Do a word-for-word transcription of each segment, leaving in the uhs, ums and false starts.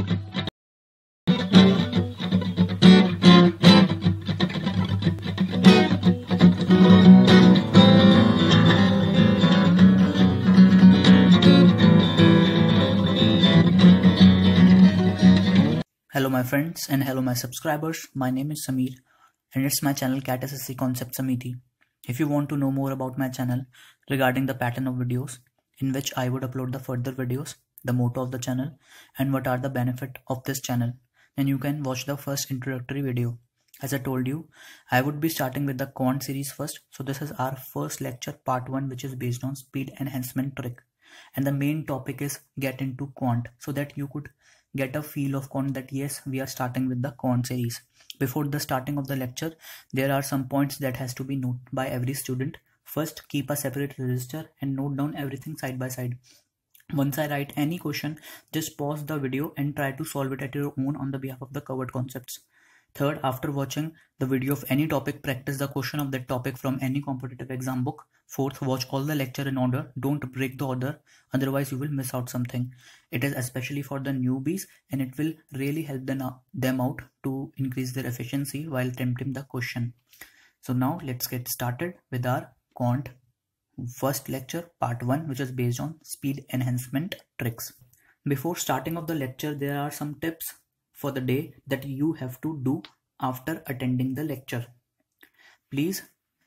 Hello my friends and hello my subscribers. My name is Sameer and it's my channel Cat S S C Concept Samiti. If you want to know more about my channel regarding the pattern of videos in which I would upload the further videos, the motto of the channel and what are the benefit of this channel, then you can watch the first introductory video. As I told you, I would be starting with the quant series first. So this is our first lecture, part one, which is based on speed enhancement trick. And the main topic is get into quant, so that you could get a feel of quant that yes, we are starting with the quant series. Before the starting of the lecture, there are some points that has to be noted by every student. First, keep a separate register and note down everything side by side. Once I write any question, just pause the video and try to solve it at your own on the behalf of the covered concepts. Third, after watching the video of any topic, practice the question of that topic from any competitive exam book. Fourth, watch all the lecture in order. Don't break the order, otherwise you will miss out something. It is especially for the newbies and it will really help them out to increase their efficiency while attempting the question. So now let's get started with our quant first lecture, part one, which is based on speed enhancement tricks. Before starting of the lecture, there are some tips for the day that you have to do after attending the lecture. Please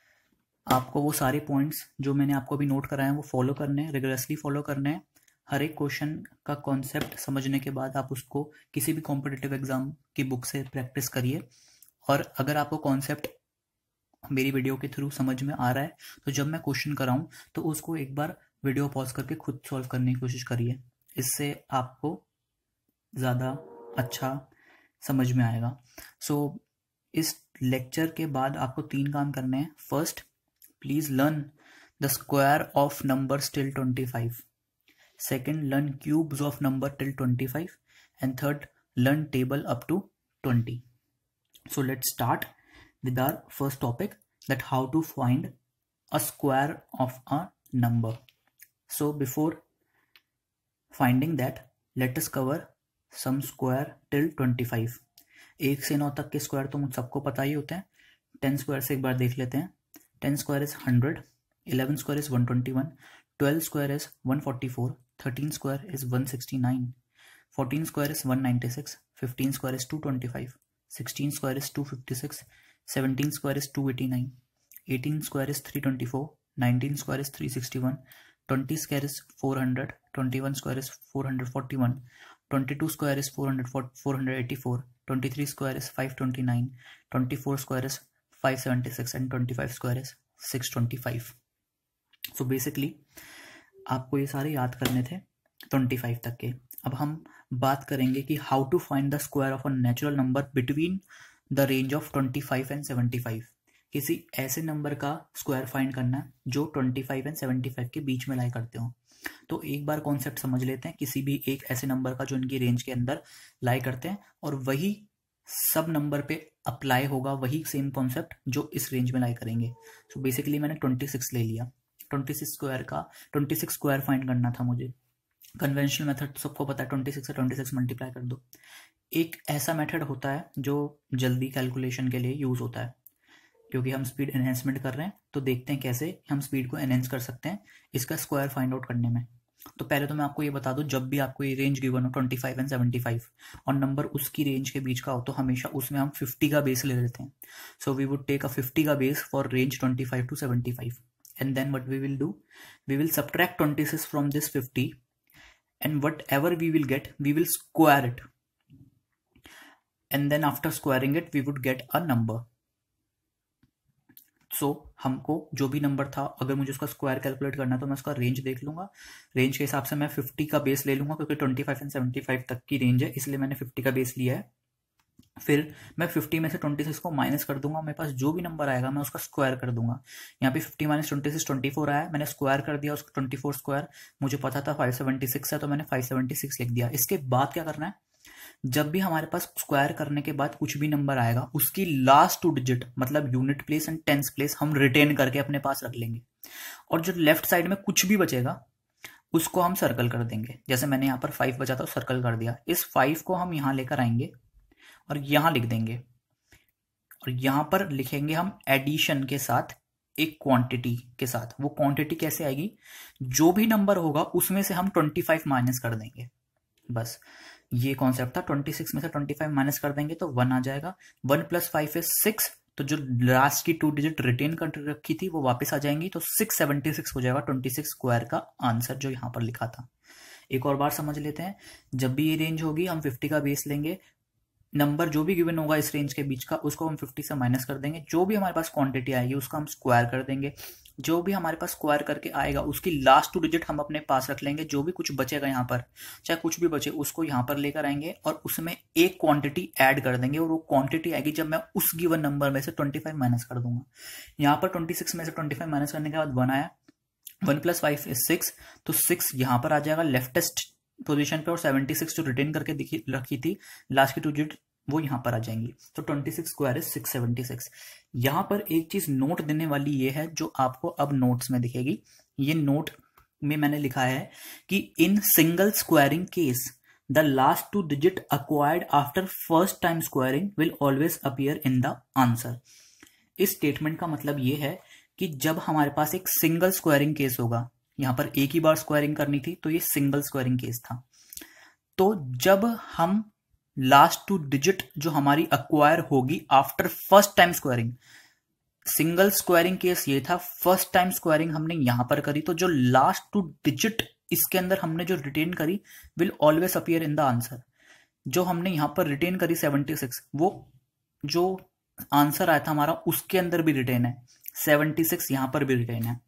आपको वो सारे points जो मैंने आपको भी note कराए हैं वो फॉलो करने हैं, रिगरसली फॉलो करने हैं. हर एक क्वेश्चन का कॉन्सेप्ट समझने के बाद आप उसको किसी भी कॉम्पिटिटिव एग्जाम की बुक से प्रैक्टिस करिए. और अगर आपको कॉन्सेप्ट मेरी वीडियो के थ्रू समझ में आ रहा है तो जब मैं क्वेश्चन कराऊं तो उसको एक बार वीडियो पॉज करके खुद सॉल्व करने की कोशिश करिए. इससे आपको ज़्यादा अच्छा समझ में आएगा. सो so, इस लेक्चर के बाद आपको तीन काम करने हैं. First, please learn the square of numbers till twenty five. Second, learn cubes of number till twenty five. And third, learn table up to twenty. So let's start with our first topic, that how to find a square of a number. So before finding that, let us cover some square till twenty-five. एक से नौ तक के square तो मुझ सबको पता ही होते हैं. टेन स्क्वायर से एक बार देख लेते हैं. Ten square is hundred, eleven square is one twenty one, twelve square is one forty four, thirteen square is one sixty nine, fourteen square is one ninety six, fifteen square is two twenty five, sixteen square is two fifty six, seventeen square is two eighty-nine, eighteen square is three twenty-four, nineteen square is three sixty-one, twenty square is four hundred, twenty-one square is four forty-one, twenty-two square is four hundred eighty-four, twenty-three square is five twenty-nine, twenty-four square is five seventy-six and twenty-five square is six twenty-five. So basically आपको ये सारे याद करने थे twenty-five तक के. अब हम बात करेंगे कि how to find the square of a natural number between the range of twenty five and seventy five. किसी ऐसे नंबर का स्क्वायर फाइंड करना है जो twenty five and seventy five के बीच में लाई करते हो. तो एक बार कॉन्सेप्ट समझ लेते हैं किसी भी एक ऐसे नंबर का जो इनकी रेंज के अंदर लाई करते हैं, और वही सब नंबर पे अप्लाई होगा वही सेम कॉन्सेप्ट जो इस रेंज में लाई करेंगे. सो so बेसिकली मैंने ट्वेंटी सिक्स ले लिया. ट्वेंटी सिक्स स्क्वायर का ट्वेंटी सिक्स स्क्वायर फाइंड करना था मुझे. कन्वेंशनल मेथड सबको पता है, ट्वेंटी सिक्स से ट्वेंटी सिक्स मल्टीप्लाई कर दो. एक ऐसा मेथड होता है जो जल्दी कैलकुलेशन के लिए यूज होता है, क्योंकि हम स्पीड एनहेंसमेंट कर रहे हैं तो देखते हैं कैसे हम स्पीड को एनहेंस कर सकते हैं इसका स्क्वायर फाइंड आउट करने में. तो पहले तो मैं आपको ये बता दूं, जब भी आपको ये रेंज गिवन हो twenty five and seventy five और नंबर उसकी रेंज के बीच का हो, तो हमेशा उसमें हम फिफ्टी का बेस ले लेते हैं. So we would take a fifty का base for range twenty five to seventy five, and then what we will do, we will subtract twenty six from this fifty, and whatever we will get we will square it, and then after squaring it we would get a number. so हमको जो भी number था, अगर मुझे उसका square calculate करना है तो मैं उसका रेंज देख लूंगा. रेंज के हिसाब से मैं फिफ्टी का बेस ले लूंगा, क्योंकि twenty five and seventy five तक की रेंज है, इसलिए मैंने फिफ्टी का बेस लिया है. फिर मैं फिफ्टी में से ट्वेंटी सिक्स को माइनस कर दूंगा. मेरे पास जो भी नंबर आएगा मैं उसका स्क्वायर कर दूंगा. यहाँ पे fifty minus twenty six twenty four आया, मैंने स्क्वायर कर दिया उसका ट्वेंटी फोर स्क्वायर. मुझे पता था फाइव सेवेंटी सिक्स है तो मैंने फाइव सेवेंटी सिक्स लिख दिया. इसके बाद क्या करना है, जब भी हमारे पास स्क्वायर करने के बाद कुछ भी नंबर आएगा उसकी लास्ट टू डिजिट मतलब unit place and tens place हम रिटेन करके अपने पास रख लेंगे, और जो लेफ्ट साइड में कुछ भी बचेगा उसको हम सर्कल कर देंगे। जैसे मैंने यहाँ पर फाइव बचा था, सर्कल कर दिया। इस फाइव को हम यहाँ लेकर आएंगे और यहाँ लिख देंगे, और यहाँ पर लिखेंगे हम एडिशन के साथ एक क्वांटिटी के साथ। वो क्वांटिटी कैसे आएगी, जो भी नंबर होगा उसमें से हम ट्वेंटी फाइव माइनस कर देंगे। बस ये कॉन्सेप्ट था। ट्वेंटी सिक्स में से ट्वेंटी फाइव माइनस कर देंगे तो वन आ जाएगा। One plus five is six, तो जो लास्ट की टू डिजिट रिटेन कर रखी थी वो वापस आ जाएंगी, तो सिक्स सेवेंटी सिक्स हो जाएगा ट्वेंटी सिक्स स्क्वायर का आंसर जो यहाँ पर लिखा था। एक और बार समझ लेते हैं। जब भी ये रेंज होगी हम फिफ्टी का बेस लेंगे, नंबर जो भी गिवन होगा इस रेंज के बीच का उसको हम फिफ्टी से माइनस कर देंगे, जो भी हमारे पास क्वांटिटी आएगी उसका हम स्क्वायर कर देंगे, जो भी हमारे पास स्क्वायर करके आएगा उसकी लास्ट टू डिजिट हम अपने पास रख लेंगे, जो भी कुछ बचेगा यहाँ पर चाहे कुछ भी बचे उसको यहाँ पर लेकर आएंगे और उसमें एक क्वांटिटी ऐड कर देंगे, और वो क्वांटिटी आएगी जब मैं उस गिवन नंबर में से ट्वेंटी फाइव माइनस कर दूंगा। यहाँ पर ट्वेंटी सिक्स में से ट्वेंटी फाइव माइनस करने के बाद वन आया, one plus five is six, तो सिक्स यहाँ पर आ जाएगा लेफ्टेस्ट पोजिशन पे, और सेवेंटी सिक्स जो रिटेन करके दिखी रखी थी लास्ट की टू डिजिट वो यहां पर आ जाएंगी, तो twenty six square is six seventy six. यहां पर एक चीज नोट देने वाली ये है जो आपको अब नोट्स में दिखेगी। ये नोट में मैंने लिखा है कि in single squaring case the last two digit acquired after first time squaring will always appear in the answer. इस स्टेटमेंट का मतलब ये है कि जब हमारे पास एक सिंगल स्क्वायरिंग केस होगा, यहां पर एक ही बार स्क्वायरिंग करनी थी तो ये सिंगल स्क्वायरिंग केस था, तो जब हम लास्ट टू डिजिट जो हमारी अक्वायर होगी after first time squaring, single squaring case ये था, फर्स्ट टाइम स्क्वायरिंग हमने यहां पर करी, तो जो लास्ट टू डिजिट इसके अंदर हमने जो रिटेन करी will always appear in the answer. जो हमने यहां पर रिटेन करी सेवेंटी सिक्स, वो जो आंसर आया था हमारा उसके अंदर भी रिटेन है, सेवेंटी सिक्स यहां पर भी रिटेन है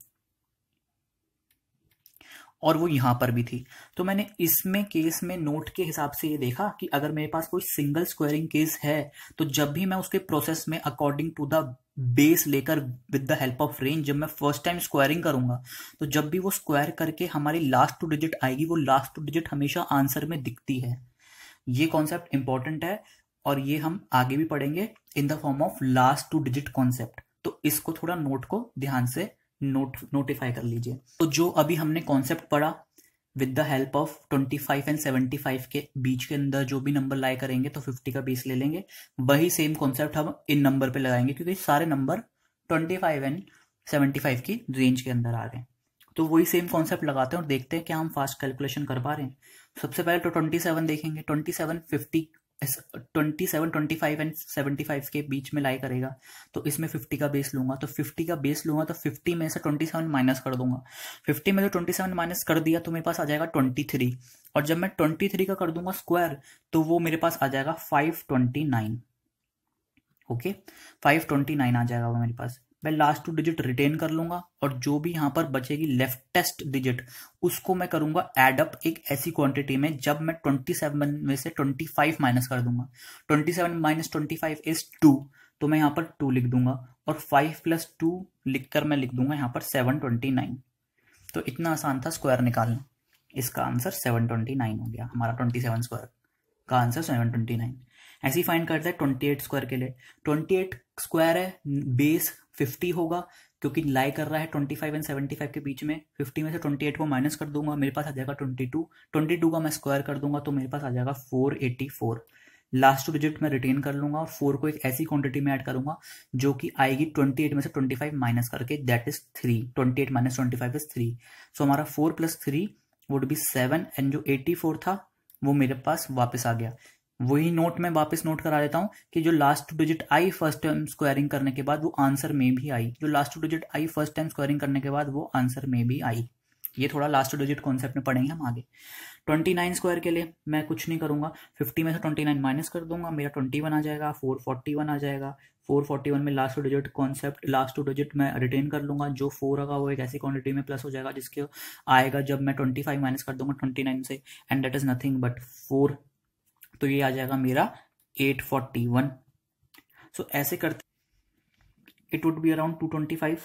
और वो यहां पर भी थी। तो मैंने इसमें केस में नोट के हिसाब से ये देखा कि अगर मेरे पास कोई सिंगल स्क्वायरिंग केस है तो जब भी मैं उसके प्रोसेस में अकॉर्डिंग टू द बेस लेकर with the help of range जब मैं फर्स्ट टाइम स्क्वायरिंग करूंगा, तो जब भी वो स्क्वायर करके हमारी लास्ट टू डिजिट आएगी वो लास्ट टू डिजिट हमेशा आंसर में दिखती है। ये कॉन्सेप्ट इंपॉर्टेंट है और ये हम आगे भी पढ़ेंगे in the form of last two digit concept, तो इसको थोड़ा नोट को ध्यान से नोट नोटिफाई कर लीजिए। तो जो अभी हमने कॉन्सेप्ट पढ़ा with the help of twenty five and seventy five के बीच के अंदर जो भी नंबर लाई करेंगे तो फिफ्टी का बेस ले लेंगे, वही सेम कॉन्सेप्ट हम इन नंबर पे लगाएंगे क्योंकि सारे number twenty five and seventy five की रेंज के अंदर आ रहे हैं। तो वही सेम कॉन्सेप्ट लगाते हैं और देखते हैं क्या हम फास्ट कैलकुलेशन कर पा रहे हैं। सबसे पहले तो ट्वेंटी सेवन देखेंगे, twenty seven fifty twenty seven twenty five and seventy five के बीच में लाई करेगा, तो इसमें फिफ्टी का बेस लूंगा, तो फिफ्टी का बेस लूंगा तो फिफ्टी में से ट्वेंटी सेवन माइनस कर दूंगा, फिफ्टी में से ट्वेंटी सेवन माइनस कर दिया तो मेरे पास आ जाएगा ट्वेंटी थ्री, और जब मैं ट्वेंटी थ्री का कर दूंगा स्क्वायर तो वो मेरे पास आ जाएगा five twenty nine. Okay, five twenty nine आ जाएगा वो मेरे पास। मैं लास्ट टू डिजिट रिटेन कर लूंगा और जो भी यहां पर बचेगी लेफ्टेस्ट डिजिट उसको मैं करूंगा एड अप एक ऐसी क्वांटिटी में जब मैं ट्वेंटी सेवन में से ट्वेंटी फाइव माइनस कर दूंगा। Twenty seven minus twenty five is two, तो मैं यहां पर टू लिख दूंगा और फाइव प्लस टू लिखकर मैं लिख दूंगा यहां पर सेवन ट्वेंटी नाइन। तो इतना आसान था स्क्वायर निकालना। इसका आंसर सेवन ट्वेंटी नाइन हो गया, हमारा ट्वेंटी सेवन स्क्वायर का आंसर सेवन ट्वेंटी नाइन। ऐसे ही फाइंड करते हैं ट्वेंटी एट स्क्वायर के लिए। ट्वेंटी एट स्क्वायर है, बेस फिफ्टी होगा क्योंकि लाई कर रहा है twenty five and seventy five के बीच में। फिफ्टी में से ट्वेंटी एट को माइनस कर दूंगा, मेरे पास आ जाएगा ट्वेंटी टू। ट्वेंटी टू का मैं स्क्वायर कर दूंगा तो मेरे पास आ जाएगा four eighty four. Last digit में रिटेन कर लूंगा और फोर को एक ऐसी क्वांटिटी में ऐड करूंगा जो कि आएगी ट्वेंटी एट में से ट्वेंटी फाइव माइनस करके, that is three. Twenty eight minus twenty five is three, so हमारा four plus three would be seven, and जो एटी फोर था वो मेरे पास वापस आ गया। वही नोट में वापस नोट करा देता हूं कि जो लास्ट डिजिट आई फर्स्ट टाइम स्क्वायरिंग करने के बाद वो आंसर में भी आई, जो लास्ट डिजिट आई फर्स्ट टाइम स्क्वायरिंग करने के बाद वो आंसर में भी आई। ये थोड़ा लास्ट डिजिट कॉन्सेप्ट में पढ़ेंगे हम आगे। ट्वेंटी नाइन स्क्वायर के लिए मैं कुछ नहीं करूंगा, फिफ्टी में से ट्वेंटी नाइन माइनस कर दूंगा, मेरा ट्वेंटी वन आ जाएगा, फोर फोर्टी वन आ जाएगा। फोर फोर्टी वन में last digit concept last digit मैं रिटेन कर लूंगा, जो फोर होगा वो एक ऐसी क्वांटिटी में प्लस हो जाएगा जिसके आएगा जब मैं ट्वेंटी फाइव माइनस कर दूंगा ट्वेंटी नाइन से, and that is nothing but four. तो ये आ जाएगा मेरा एट फोर्टी वन। सो ऐसे करते it would be around two twenty five,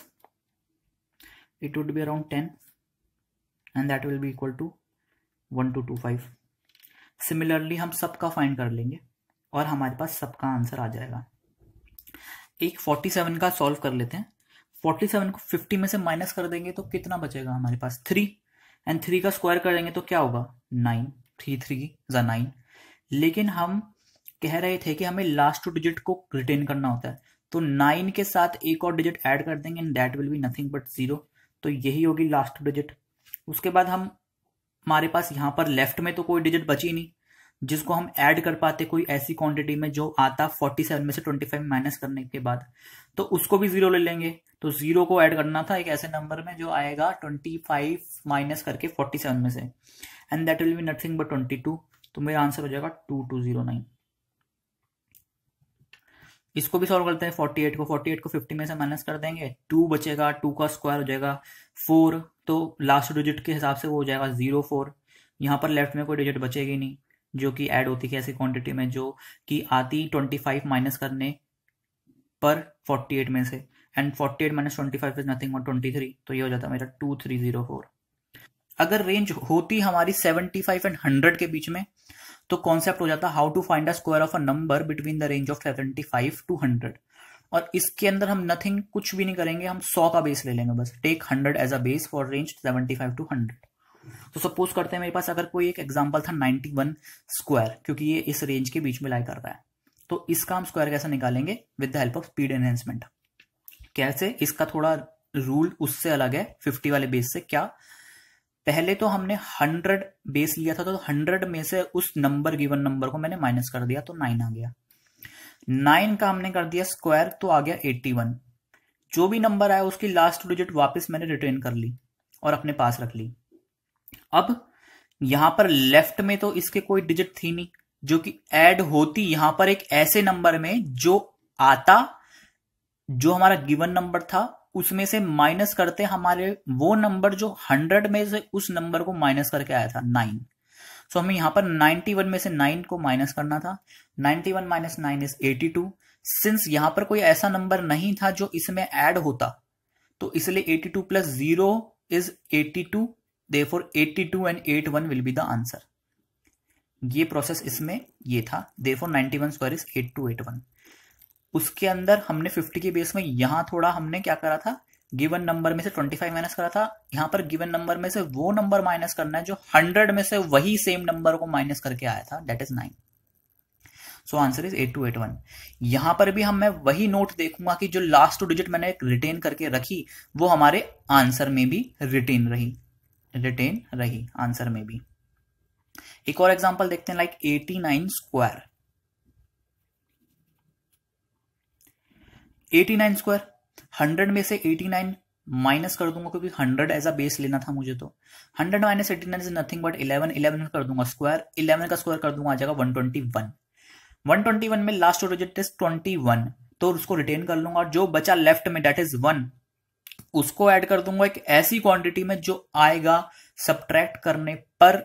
it would be around ten, and that will be equal to one two two five. Similarly हम सबका find कर लेंगे और हमारे पास सबका आंसर आ जाएगा। एक फोर्टी सेवन का सॉल्व कर लेते हैं। फोर्टी सेवन को फिफ्टी में से माइनस कर देंगे तो कितना बचेगा हमारे पास, थ्री। एंड थ्री का स्क्वायर करेंगे तो क्या होगा, नाइन, थ्री थ्री जा नाइन। लेकिन हम कह रहे थे कि हमें लास्ट टू डिजिट को रिटेन करना होता है, तो नाइन के साथ एक और डिजिट ऐड कर देंगे and that will be nothing but zero, तो यही होगी लास्ट टू डिजिट। उसके बाद हम हमारे पास यहाँ पर लेफ्ट में तो कोई डिजिट बची नहीं जिसको हम ऐड कर पाते कोई ऐसी क्वांटिटी में जो आता फोर्टी सेवन में से ट्वेंटी फाइव माइनस करने के बाद, तो उसको भी जीरो ले लेंगे। तो जीरो को ऐड करना था एक ऐसे नंबर में जो आएगा ट्वेंटी फाइव माइनस करके फोर्टी सेवन में से, and that will be nothing but twenty two, तो मेरा आंसर हो जाएगा टू टू जीरो नाइन। इसको भी सॉल्व करते हैं, फोर्टी एट को फोर्टी एट को फिफ्टी में से माइनस कर देंगे, टू बचेगा, टू का स्क्वायर हो जाएगा फोर, तो लास्ट डिजिट के हिसाब से वो हो जाएगा जीरो फोर। यहाँ पर लेफ्ट में कोई डिजिट बचेगी नहीं जो कि ऐड होती है ऐसी क्वांटिटी में जो कि आती ट्वेंटी फाइव माइनस करने पर फोर्टी एट में से, and forty eight minus twenty five is nothing but twenty three, तो ये हो जाता है मेरा टू थ्री जीरो फोर। अगर रेंज होती हमारी सेवेंटी फाइव एंड हंड्रेड के बीच में तो कॉन्सेप्ट हो जाता how to find a square of a number between the range of seventy five to hundred, और इसके अंदर हम नथिंग कुछ भी नहीं करेंगे, हम सौ का बेस ले लेंगे बस, take hundred as a base for range seventy five to hundred. तो सपोज करते हैं मेरे पास अगर कोई एक एग्जांपल था नाइंटी वन स्क्वायर, क्योंकि ये इस रेंज के बीच में लाई कर रहा है, तो इसका हम स्क्वायर कैसे निकालेंगे, with the help of speed enhancement. कैसे, इसका थोड़ा रूल उससे अलग है फिफ्टी वाले बेस से। क्या, पहले तो हमने हंड्रेड बेस लिया था, तो हंड्रेड में से उस नंबर गिवन नंबर को मैंने माइनस कर दिया तो नाइन आ गया, नाइन का हमने कर दिया स्क्वायर तो आ गया एट्टी वन। जो भी नंबर आया उसकी लास्ट डिजिट वापस मैंने रिटेन कर ली और अपने पास रख ली। अब यहां पर लेफ्ट में तो इसके कोई डिजिट थी नहीं जो कि ऐड होती यहां पर एक ऐसे नंबर में जो आता, जो हमारा गिवन नंबर था उसमें से माइनस करते हमारे वो नंबर जो हंड्रेड में से उस नंबर को माइनस करके आया था नाइन। सो हमें यहां पर नाइंटी वन में से नाइन को माइनस करना था, ninety one minus nine is eighty two. Since यहां पर कोई ऐसा नंबर नहीं था जो इसमें ऐड होता, तो इसलिए eighty two plus zero is eighty two, therefore eighty two and eight one will be the answer. ये प्रोसेस इसमें ये था, therefore ninety one square is eight two eight one. उसके अंदर हमने फिफ्टी के बेस में यहां थोड़ा हमने क्या करा था, गिवन नंबर में से ट्वेंटी फाइव माइनस करा था, यहां पर गिवन नंबर में से वो नंबर माइनस करना है जो हंड्रेड में से वही सेम नंबर को माइनस करके आया था, that is nine. So answer is eight two eight one. यहां पर भी हम मैं वही नोट देखूंगा कि जो लास्ट टू डिजिट मैंने रिटेन करके रखी वो हमारे आंसर में भी रिटेन रही, रिटेन रही आंसर में भी। एक और एग्जांपल देखते हैं, like eighty nine square. Eighty nine square, hundred में से एटी नाइन माइनस कर दूंगा क्योंकि हंड्रेड एज अ बेस लेना था मुझे, तो hundred minus eighty nine is nothing but eleven, eleven कर दूंगा स्क्वायर, इलेवन का स्क्वायर कर दूंगा आ जाएगा one twenty one. One twenty one में last digit is twenty one, तो उसको रिटेन कर लूंगा, जो बचा लेफ्ट में दैट इज वन, उसको ऐड कर दूंगा एक ऐसी क्वांटिटी में जो आएगा सब्ट्रैक्ट करने पर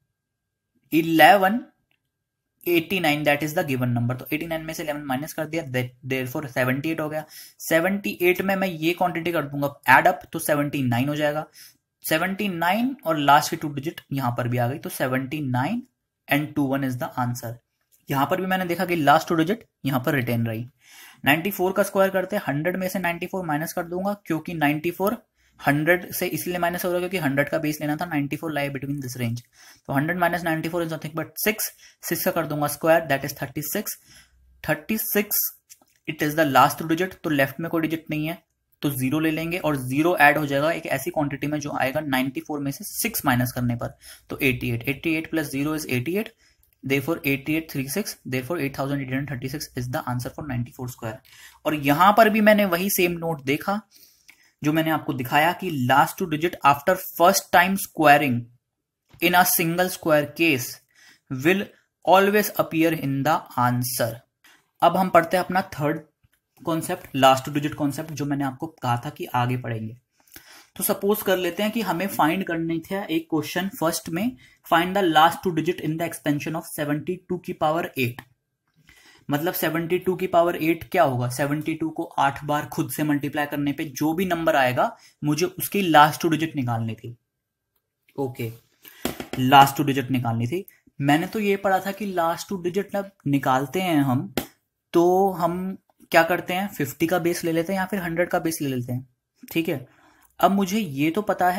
eleven eighty nine, that is the given number. तो एटी नाइन में से इलेवन माइनस कर दिया, देयरफॉर सेवेंटी एट हो गया। सेवेंटी एट में मैं ये क्वांटिटी कर दूंगा ऐड अप तो सेवेंटी नाइन हो जाएगा, सेवेंटी नाइन और लास्ट की टू डिजिट यहां पर भी आ गई, तो seventy nine and two one is the answer. यहां पर भी मैंने देखा कि लास्ट टू डिजिट यहां पर रिटेन रही। नाइंटी फोर का स्क्वायर करते हैं, हंड्रेड में से नाइंटी फोर माइनस कर दूंगा क्योंकि नाइंटी फोर हंड्रेड से इसलिए माइनस हो रहा है क्योंकि हंड्रेड का बेस लेना था, ninety four lie between this range, तो hundred minus ninety four is nothing but six, six का कर दूंगा square that is thirty six, thirty six it is the last digit, तो लेफ्ट में कोई डिजिट नहीं है तो जीरो ले लेंगे और जीरो ऐड हो जाएगा एक ऐसी क्वांटिटी में जो आएगा नाइंटी फोर में से सिक्स माइनस करने पर, तो eighty eight, eighty eight plus zero is eighty eight, therefore eighty eight thirty six, therefore eight thousand eight hundred thirty six is the answer for ninety four square। और यहां पर भी मैंने वही सेम नोट देखा जो मैंने आपको दिखाया कि last two digit after first time squaring in a single square case will always appear in the answer. अब हम पढ़ते हैं अपना third concept, last two digit concept, जो मैंने आपको कहा था कि आगे पढ़ेंगे। तो सपोज कर लेते हैं कि हमें फाइंड करनी था एक क्वेश्चन फर्स्ट में, find the last two digit in the expansion of seventy two की पावर एट। मतलब सेवेंटी टू की पावर एट क्या होगा, सेवेंटी टू को आठ बार खुद से मल्टीप्लाई करने पे जो भी नंबर आएगा मुझे उसकी लास्ट टू डिजिट निकालनी थी। ओके, लास्ट टू डिजिट निकालनी थी। मैंने तो ये पढ़ा था कि लास्ट टू डिजिट जब निकालते हैं हम तो हम क्या करते हैं, फिफ्टी का बेस ले लेते हैं या फिर हंड्रेड का बेस ले लेते हैं, ठीक है। अब मुझे ये तो पता है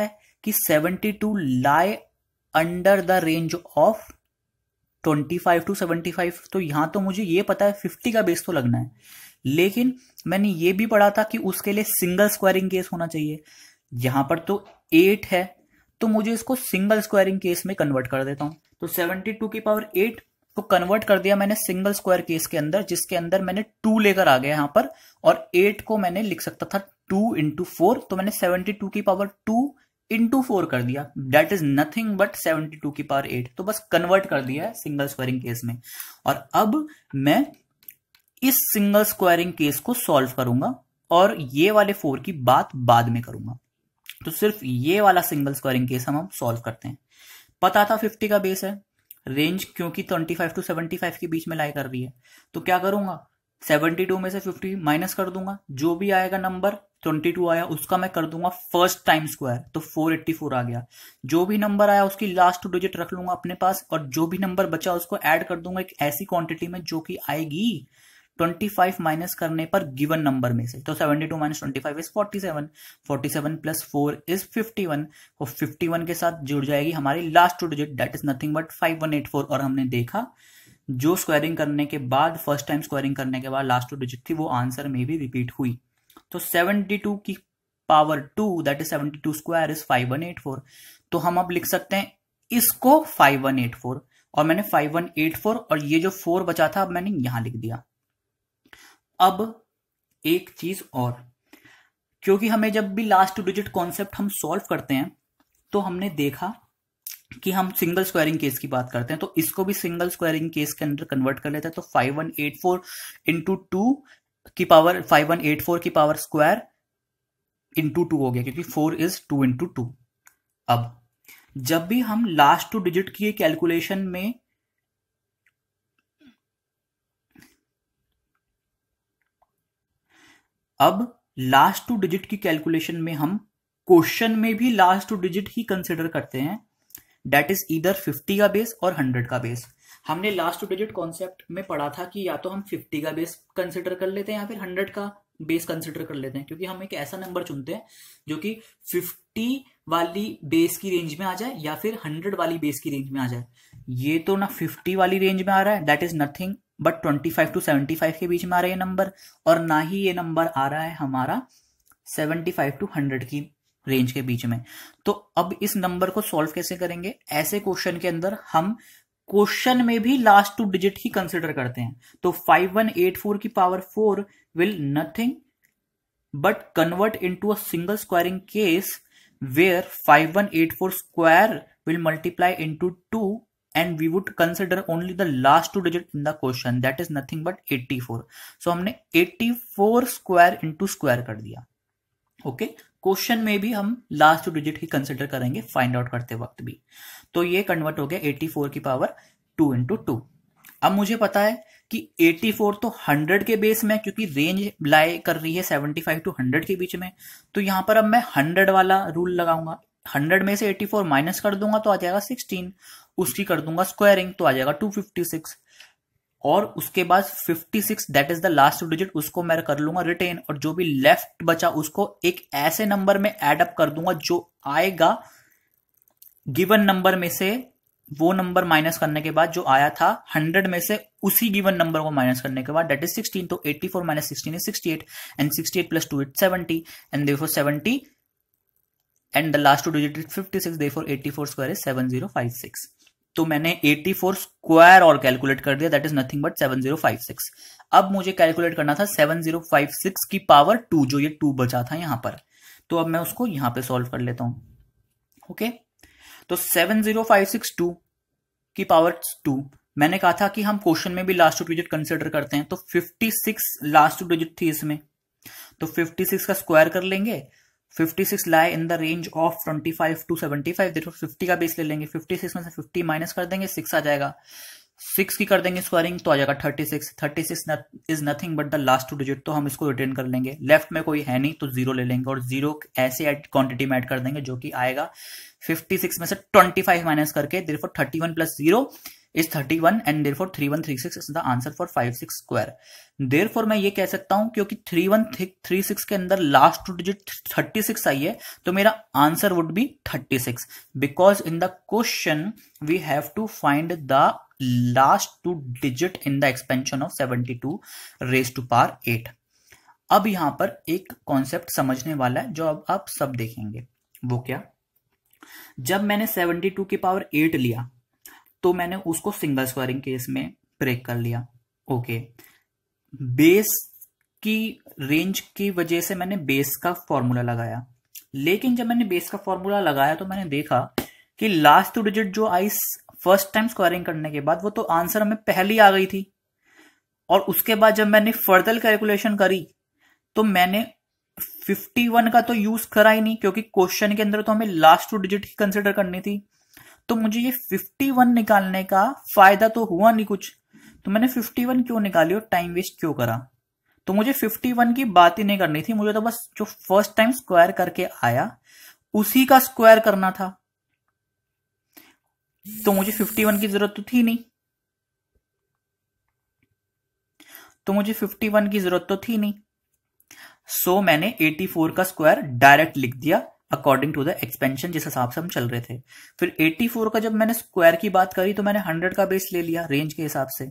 कि seventy two lie under the range of twenty five to seventy five. तो यहां तो मुझे ये पता है फिफ्टी का बेस तो लगना है, लेकिन मैंने ये भी पढ़ा था कि उसके लिए सिंगल स्क्वायरिंग केस होना चाहिए। यहां पर तो एट है, तो मुझे इसको सिंगल स्क्वायरिंग केस में कन्वर्ट कर देता हूं। तो सेवेंटी टू की पावर एट को कन्वर्ट कर दिया मैंने सिंगल स्क्वायर केस के अंदर, जिसके अंदर मैंने टू लेकर आ गया यहां पर, और एट को मैंने लिख सकता था टू इंटू फोर, तो मैंने सेवेंटी टू की पावर टू इंटू फोर कर दिया, that is nothing but seventy two की पावर एट। तो बस कन्वर्ट कर दिया है सिंगल स्क्वायरिंग केस में। और अब मैं इस सिंगल स्क्वायरिंग केस को सॉल्व करूंगा और ये वाले फोर की बात बाद में करूंगा। तो सिर्फ ये वाला सिंगल स्क्वायरिंग केस हम हम सॉल्व करते हैं। पता था फिफ्टी का बेस है, रेंज क्योंकि twenty five to seventy five के बीच में लाई कर रही है, तो क्या करूंगा, सेवेंटी टू में से फिफ्टी माइनस कर दूंगा, जो भी आएगा नंबर ट्वेंटी टू आया उसका मैं कर दूंगा फर्स्ट टाइम स्क्वायर, तो फोर एट्टी फोर आ गया। जो भी नंबर आया उसकी लास्ट टू डिजिट रख लूंगा अपने पास, और जो भी नंबर बचा उसको ऐड कर दूंगा एक ऐसी क्वांटिटी में जो कि आएगी ट्वेंटी फाइव माइनस करने पर गिवन नंबर में से। तो seventy two minus twenty five is forty seven, forty seven plus four is fifty one, और फिफ्टी वन के साथ जुड़ जाएगी हमारी last two digit, that is nothing but five one eight four. और हमने देखा जो स्क्वायरिंग करने के बाद, फर्स्ट टाइम स्क्वायरिंग करने के बाद लास्ट टू डिजिट थी, वो आंसर में भी रिपीट हुई। तो सेवेंटी टू की power two that is seventy two square is five one eight four. तो हम अब लिख सकते हैं इसको फाइव वन एट फोर, और मैंने फाइव वन एट फोर और ये जो फोर बचा था अब मैंने यहां लिख दिया। अब एक चीज और, क्योंकि हमें जब भी लास्ट टू डिजिट कॉन्सेप्ट हम सॉल्व करते हैं तो हमने देखा कि हम सिंगल स्क्वायरिंग केस की बात करते हैं, तो इसको भी सिंगल स्क्वायरिंग केस के अंदर कन्वर्ट कर लेते हैं। तो five one eight four into two की power five one eight four की पावर स्क्वायर इंटू टू हो गया, क्योंकि four is two into two. अब जब भी हम लास्ट टू डिजिट की कैलकुलेशन में अब लास्ट टू डिजिट की कैलकुलेशन में हम क्वेश्चन में भी लास्ट टू डिजिट ही कंसिडर करते हैं, दैट इज ईदर फिफ्टी का बेस और हंड्रेड का बेस। हमने लास्ट टू डिजिट कॉन्सेप्ट में पढ़ा था कि या तो हम फिफ्टी का बेस कंसिडर कर लेते हैं या फिर हंड्रेड का बेस कंसिडर कर लेते हैं, क्योंकि हम एक ऐसा नंबर चुनते हैं जो कि फिफ्टी वाली बेस की रेंज में आ जाए या फिर हंड्रेड वाली बेस की रेंज में आ जाए। ये तो ना फिफ्टी वाली रेंज में आ रहा है, that is nothing but twenty five to seventy five के बीच में आ रहा है ये नंबर, और ना ही ये नंबर आ रहा है हमारा सेवेंटी फाइव टू हंड्रेड की रेंज के बीच में। तो अब इस नंबर को सॉल्व कैसे करेंगे, ऐसे क्वेश्चन के अंदर हम क्वेश्चन में भी लास्ट टू डिजिट ही कंसिडर करते हैं। तो फाइव वन एट फोर की power four will nothing but convert into a single squaring case where five one eight four square will multiply into two and we would consider only the last two digit in the question, that is nothing but eighty four. So हमने eighty four square into square कर दिया. Okay, question में भी हम last two digit ही consider करेंगे find out करते वक्त भी. तो ये कन्वर्ट हो गया एट्टी फोर की पावर टू इंटू टू. अब मुझे पता है कि एट्टी फोर तो हंड्रेड के बेस में, क्योंकि रेंज लाई कर रही है सेवेंटी फाइव टू हंड्रेड के बीच में, तो यहां पर अब मैं हंड्रेड वाला रूल लगाऊंगा. हंड्रेड में से एट्टी फोर माइनस कर दूंगा तो आ जाएगा सिक्सटीन, उसकी कर दूंगा स्क्वायरिंग तो आ जाएगा टू फिफ्टी सिक्स, और उसके बाद fifty six that is the last digit, उसको मैं कर लूंगा रिटेन, और जो भी लेफ्ट बचा उसको एक ऐसे नंबर में एड अप कर दूंगा जो आएगा गिवन नंबर में से, वो नंबर माइनस करने के बाद जो आया था हंड्रेड में से उसी गिवन नंबर को माइनस करने के बाद, दैट इज सिक्सटीन. तो eighty four minus sixteen is sixty eight and sixty eight plus two is seventy and therefore seventy and the last two digit is fifty six, therefore eighty four square is seven zero five six. तो मैंने eighty four square और calculate कर दिया, that is nothing but seven zero five six. अब मुझे calculate करना था seven zero five six की पावर टू, जो ये टू बचा था यहां पर. तो अब मैं उसको यहां पे सॉल्व कर लेता हूं. ओके, तो seven zero five six to की पावर टू, मैंने कहा था कि हम क्वेश्चन में भी लास्ट टू डिजिट कंसिडर करते हैं, तो fifty six last two digit थी इसमें, तो फिफ्टी सिक्स का स्क्वायर कर लेंगे. Fifty six lie in the range of twenty five to seventy five, देखो फिफ्टी का बेस ले लेंगे, फिफ्टी सिक्स में से फिफ्टी माइनस कर देंगे, सिक्स आ जाएगा, सिक्स की कर देंगे स्क्वायरिंग तो आ जाएगा thirty six. Thirty six is nothing but the last two digit, तो हम इसको रिटर्न कर लेंगे. लेफ्ट में कोई है नहीं तो जीरो ले लेंगे, और जीरो ऐसे क्वांटिटी में ऐड कर देंगे जो कि आएगा फिफ्टी सिक्स में से ट्वेंटी फाइव माइनस करके, therefore thirty one plus zero is thirty one and therefore three one three six is the answer for five six square. देयरफॉर मैं ये कह सकता हूं क्योंकि थ्री वन थ्री सिक्स के अंदर last two digit thirty six आई है, तो मेरा answer would be thirty six, because in the question we have to find the last two digit in the expansion of seventy two raise to power eight. अब यहां पर एक concept समझने वाला है जो अब आप सब देखेंगे। वो क्या? जब मैंने सेवेंटी टू की पावर एट लिया तो मैंने उसको सिंगल स्क्वायरिंग केस में ब्रेक कर लिया। ओके, बेस की रेंज की वजह से मैंने बेस का फॉर्मूला लगाया, लेकिन जब मैंने बेस का फॉर्मूला लगाया तो मैंने देखा कि लास्ट टू डिजिट जो आई फर्स्ट टाइम स्क्वायरिंग करने के बाद वो तो आंसर हमें पहले ही आ गई थी, और उसके बाद जब मैंने फर्दर कैलकुलेशन करी तो मैंने फिफ्टी वन का तो यूज करा ही नहीं, क्योंकि क्वेश्चन के अंदर तो हमें लास्ट टू डिजिट ही कंसिडर करनी थी। तो मुझे ये फिफ्टी वन निकालने का फायदा तो हुआ नहीं कुछ, तो मैंने फिफ्टी वन क्यों निकाली और टाइम वेस्ट क्यों करा? तो मुझे फिफ्टी वन की बात ही नहीं करनी थी, मुझे तो बस जो फर्स्ट टाइम स्क्वायर करके आया उसी का स्क्वायर करना था। तो मुझे फिफ्टी वन की जरूरत तो थी नहीं, तो मुझे फिफ्टी वन की जरूरत तो थी नहीं। सो so, मैंने एटी फोर का स्क्वायर डायरेक्ट लिख दिया अकॉर्डिंग टू द एक्सपेंशन जिस हिसाब से हम चल रहे थे। फिर एटी फोर का जब मैंने स्क्वायर की बात करी तो मैंने हंड्रेड का बेस ले लिया रेंज के हिसाब से,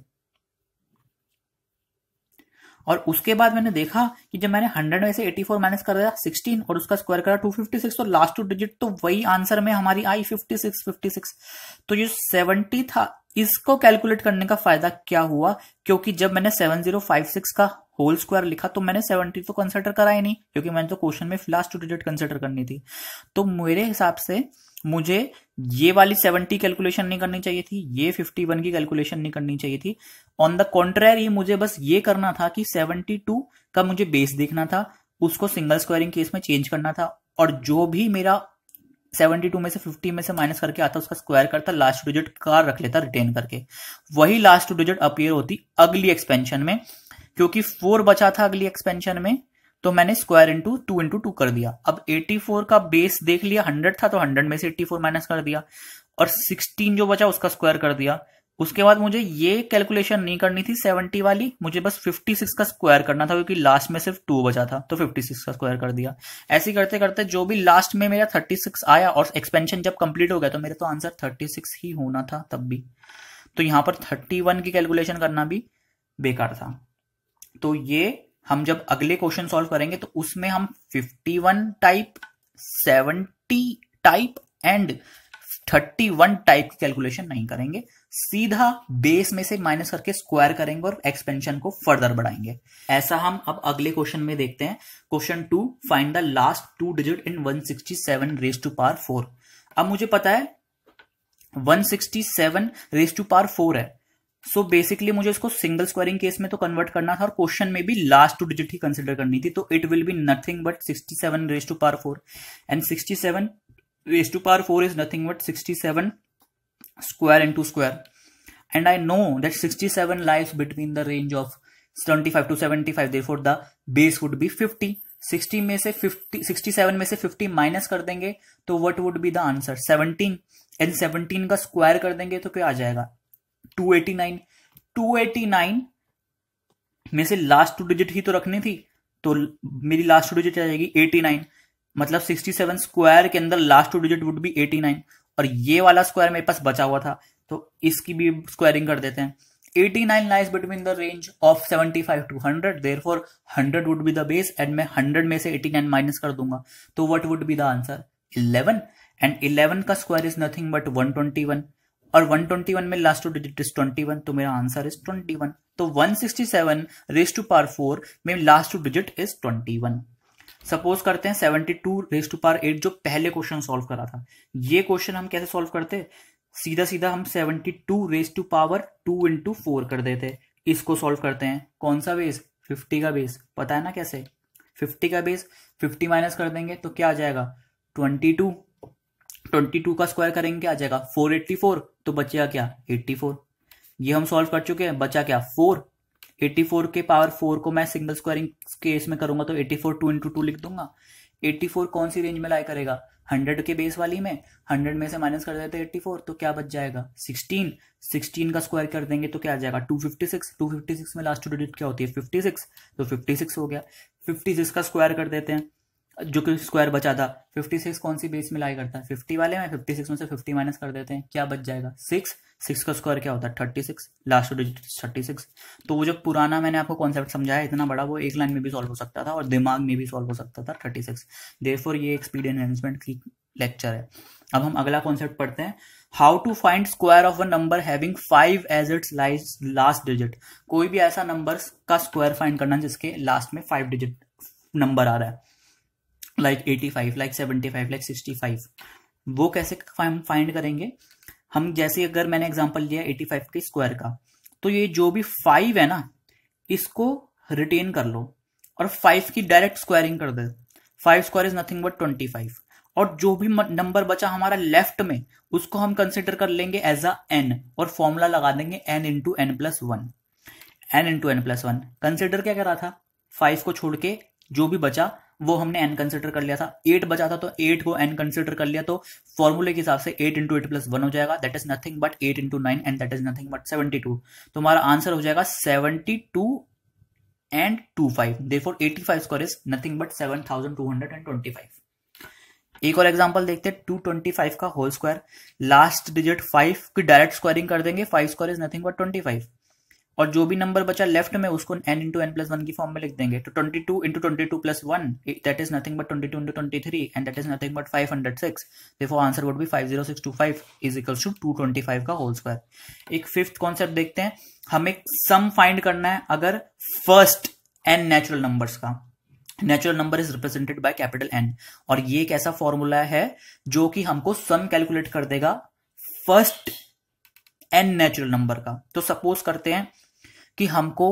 और उसके बाद मैंने देखा कि जब मैंने हंड्रेड में से एटी फोर माइनस कर दिया सिक्सटीन और उसका स्क्वायर करा टू फिफ्टी सिक्स, तो लास्ट टू डिजिट तो वही आंसर में हमारी आई फिफ्टी सिक्स फिफ्टी सिक्स। तो ये सेवेंटी था, इसको कैलकुलेट करने का फायदा क्या हुआ? क्योंकि जब मैंने सेवन जीरो फाइव सिक्स का होल स्क्वायर लिखा तो मैंने सेवेंटी तो कंसिडर करा ही नहीं, क्योंकि मैंने तो क्वेश्चन में लास्ट टू डिजिट कंसिडर करनी थी। तो मेरे हिसाब से मुझे ये वाली सेवेंटी कैलकुलेशन नहीं करनी चाहिए थी, ये फिफ्टी वन की कैलकुलेशन नहीं करनी चाहिए थी। ऑन द कॉन्ट्रेरी मुझे बस ये करना था कि सेवेंटी टू का मुझे बेस देखना था, उसको सिंगल स्क्वायरिंग केस में चेंज करना था, और जो भी मेरा सेवेंटी टू में से फिफ्टी में से माइनस करके आता उसका स्क्वायर करता, लास्ट डिजिट का रख लेता रिटेन करके, वही लास्ट डिजिट अपीयर होती अगली एक्सपेंशन में। क्योंकि फोर बचा था अगली एक्सपेंशन में, तो मैंने square into two into two कर दिया। अब एटी फोर का बेस देख लिया, हंड्रेड था तो हंड्रेड में से एटी फोर माइनस कर दिया, और सिक्सटीन जो बचा उसका स्क्वायर कर दिया। उसके बाद मुझे ये कैलकुलेशन नहीं करनी थी सेवेंटी वाली, मुझे बस फिफ्टी सिक्स का स्क्वायर करना था, क्योंकि लास्ट में सिर्फ टू बचा था, तो फिफ्टी सिक्स का स्क्वायर कर दिया। ऐसे करते करते जो भी लास्ट में मेरा थर्टी सिक्स आया, और एक्सपेंशन जब कंप्लीट हो गया तो मेरे तो आंसर थर्टी सिक्स ही होना था तब भी। तो यहां पर थर्टी वन की कैलकुलेशन करना भी बेकार था। तो ये हम जब अगले क्वेश्चन सॉल्व करेंगे तो उसमें हम fifty one type, seventy type and thirty one type की कैलकुलेशन नहीं करेंगे, सीधा बेस में से माइनस करके स्क्वायर करेंगे और एक्सपेंशन को फर्दर बढ़ाएंगे। ऐसा हम अब अगले क्वेश्चन में देखते हैं। Question two, find the last two digit in one sixty seven raise to power four. अब मुझे पता है one sixty seven raise to power four है, सो so बेसिकली मुझे इसको सिंगल स्क्वायरिंग केस में तो कन्वर्ट करना था, और क्वेश्चन में भी लास्ट टू डिजिट ही कंसिडर करनी थी। तो it will be nothing but sixty seven raise to power four, and sixty seven raise to power four is nothing but sixty seven square into square, and I know that sixty-seven lies between the range of twenty-five to seventy-five, therefore the base would be fifty. Sixty में से fifty, sixty seven में से fifty minus कर देंगे तो what would be the answer? Seventeen, and seventeen का square कर देंगे तो क्या आ जाएगा? Two eighty nine. Two eighty nine में से लास्ट टू डिजिट ही तो रखनी थी, तो मेरी लास्ट टू डिजिट आ जाएगी एटी नाइन, मतलब सिक्सटी सेवन स्क्वायर के अंदर last two digit would be eighty nine, और ये वाला स्क्वायर मेरे पास बचा हुआ था तो इसकी भी स्क्वायरिंग कर देते हैं। Eighty nine lies between the range of seventy five to hundred, therefore hundred would be the base, and मैं हंड्रेड में से एटी नाइन माइनस कर दूंगा तो what would be the answer? Eleven, and eleven का square is nothing but one twenty one, और one twenty one में last two digit is twenty one, तो मेरा आंसर इज ट्वेंटी वन। तो one sixty seven raise to power four में last two digit is twenty one. Suppose करते हैं seventy two raise to power eight, जो पहले question solve करा था, ये क्वेश्चन हम कैसे सॉल्व करते? सीधा सीधा हम seventy two raise to power two into four कर देते। इसको सॉल्व करते हैं, कौन सा बेस? फिफ्टी का बेस, पता है ना कैसे? फिफ्टी का बेस, फिफ्टी माइनस कर देंगे तो क्या आ जाएगा? Twenty two. ट्वेंटी टू का स्क्वायर करेंगे क्या आ जाएगा? फोर एट्टी फोर, तो बचेगा क्या? Eighty four. ये हम सॉल्व कर चुके हैं, बचा क्या? फोर। एट्टी फोर के पावर फोर को मैं सिंगल स्क्वायरिंग केस में करूंगा तो eighty four two into two लिख दूंगा। एट्टी फोर कौन सी रेंज में लाई करेगा? हंड्रेड के बेस वाली में हंड्रेड में से माइनस कर देते एट्टी फोर, तो क्या बच जाएगा सिक्सटीन। सिक्सटीन का स्क्वायर कर देंगे तो क्या आ जाएगा two fifty six. Two fifty six में लास्ट डिजिट क्या होती है फिफ्टी सिक्स, तो फिफ्टी सिक्स हो गया। फिफ्टी सिक्स का स्क्वायर कर देते हैं, जो कि स्क्वायर बचा था। फिफ्टी सिक्स कौन सी बेस में लाई करता है फिफ्टी वाले में, फिफ्टी सिक्स में से फिफ्टी माइनस कर देते हैं, क्या बच जाएगा सिक्स। सिक्स का स्क्वायर क्या होता है thirty six, last digit thirty six. तो वो जो पुराना मैंने आपको कॉन्सेप्ट समझाया इतना बड़ा, वो एक लाइन में भी सॉल्व हो सकता था और दिमाग में भी सॉल्व हो सकता था थर्टी सिक्स। देयरफॉर ये एक स्पीड एनहेंसमेंट की लेक्चर है। अब हम अगला कॉन्सेप्ट पढ़ते हैं, how to find square of a number having five as its last digit. कोई भी ऐसा नंबर का स्क्वायर फाइंड करना जिसके लास्ट में फाइव डिजिट नंबर आ रहा है, like eighty five, like seventy five, like sixty five. वो कैसे फाइंड करेंगे हम, जैसे अगर मैंने एग्जांपल लिया एटी फाइव के स्क्वायर का, तो ये जो भी फाइव है ना इसको रिटेन कर लो और फाइव की डायरेक्ट स्क्वायरिंग कर दे। Five square is nothing but twenty five, और जो भी नंबर बचा हमारा लेफ्ट में उसको हम कंसिडर कर लेंगे एज अ एन, और फॉर्मूला लगा देंगे n into n plus one. N into n plus one consider क्या करा था, फाइव को छोड़ के जो भी बचा वो हमने n कंसिडर कर लिया था। एट बचा था तो एट को n कंसिडर कर लिया, तो फॉर्मूले के हिसाब से eight into eight plus one हो जाएगा, that is nothing but eight into nine and that is nothing but seventy two. तो हमारा आंसर हो जाएगा seventy two and two five, therefore eighty five square is nothing but seven thousand two hundred twenty five. एक और example देखते हैं, two twenty five का whole square, last digit five की डायरेक्ट स्क्वायरिंग कर देंगे, five square is nothing but twenty five, और जो भी नंबर बचा लेफ्ट में उसको n into n plus one की फॉर्म में लिख देंगे। तो twenty two into twenty two plus one, that is nothing but twenty two into twenty three and that is nothing but five hundred six. Therefore answer would be five zero six two five is equals to two twenty five का whole square. एक fifth concept देखते हैं, हमें sum find करना है अगर first n natural numbers का। Natural number is represented by capital N, और ये एक ऐसा फॉर्मूला है जो कि हमको सम कैलकुलेट कर देगा फर्स्ट n नेचुरल नंबर का। तो सपोज करते हैं कि हमको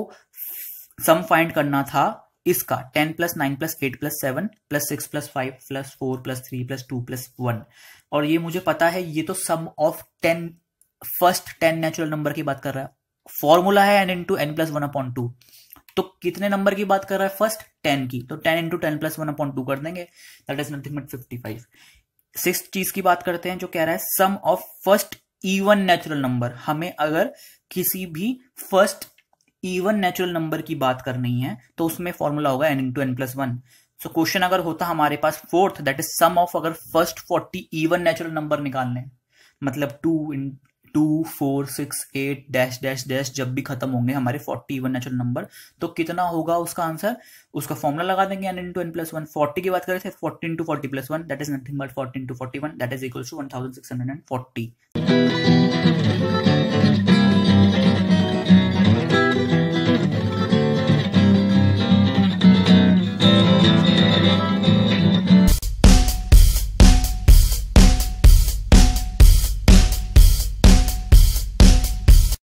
सम फाइंड करना था इसका ten plus nine plus eight plus seven plus six plus five plus four plus three plus two plus one, और ये मुझे पता है ये तो sum of ten first ten natural number की बात कर रहा है। फॉर्मूला है n into n plus one upon two, तो कितने नंबर की बात कर रहा है फर्स्ट टेन की, तो ten into ten plus one upon two कर देंगे, that is nothing but fifty five. Six चीज की बात करते हैं जो कह रहा है sum of first even natural number. हमें अगर किसी भी फर्स्ट इवन नेचुरल नंबर की बात करनी है तो उसमें फॉर्मूला होगा n into n plus one. So question अगर होता हमारे पास fourth, that is sum of अगर first forty even natural number निकालने, मतलब two in two four six eight dash dash dash जब भी खत्म होंगे हमारे फोर्टी इवन नेचुरल नंबर, तो कितना होगा उसका आंसर, उसका फॉर्मूला लगा देंगे n into n plus one. Forty की बात करें थे forty into forty plus one, that is nothing but forty into forty one, that is equal to one thousand six hundred and forty.